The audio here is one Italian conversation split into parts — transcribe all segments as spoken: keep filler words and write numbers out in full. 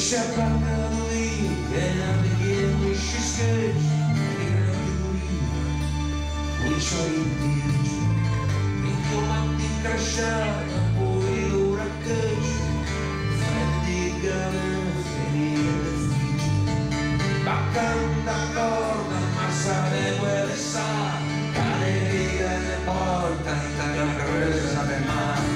Wish I probably believe and I begin wish you sketch and which way you did finché un attimo incrasciata poi l'ora cacci freddi gana finire difficile baccando d'accordo ma sale quelle sa cane via le porta in tagliare carrese sape mai.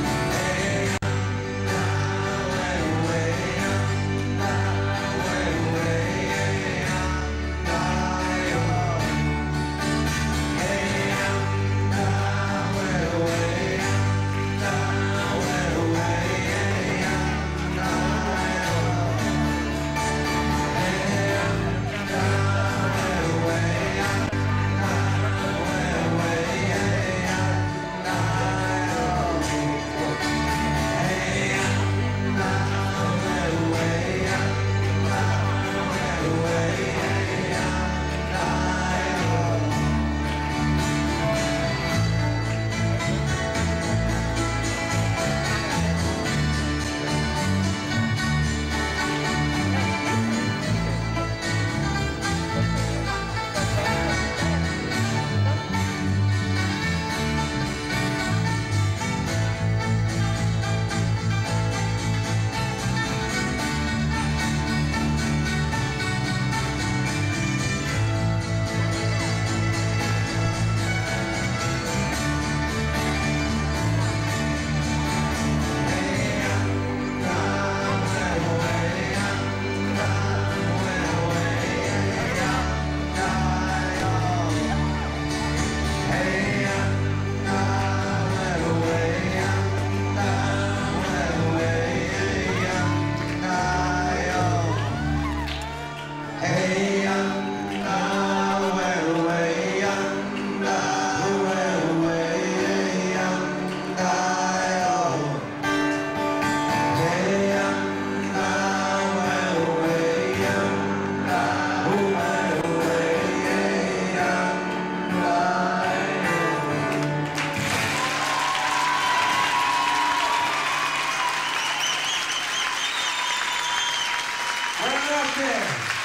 Buonanotte!